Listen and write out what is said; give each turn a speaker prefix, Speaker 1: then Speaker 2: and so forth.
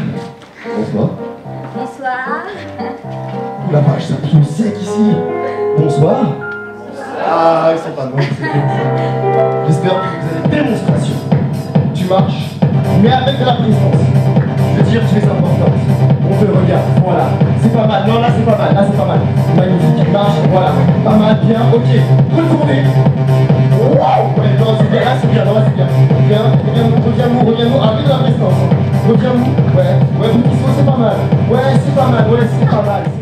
Speaker 1: Bonsoir.
Speaker 2: Bonsoir.
Speaker 1: Ouh la vache, ça pue sec ici. Bonsoir. Ah, ils sont pas bons. J'espère que vous avez démonstration. Tu marches, mais avec de la présence. Je veux dire, tu es importante. On te regarde, voilà. C'est pas mal. Non, là c'est pas mal. Là c'est pas mal. Magnifique. Marche, voilà. Pas mal, bien, ok. Retournez. Wow. Ouais, non, c'est bien. Là c'est bien. Non, là c'est bien. Reviens-nous. Avec de la présence. Reviens-nous. Ouais, vous qui c'est pas mal. Ouais, c'est pas mal.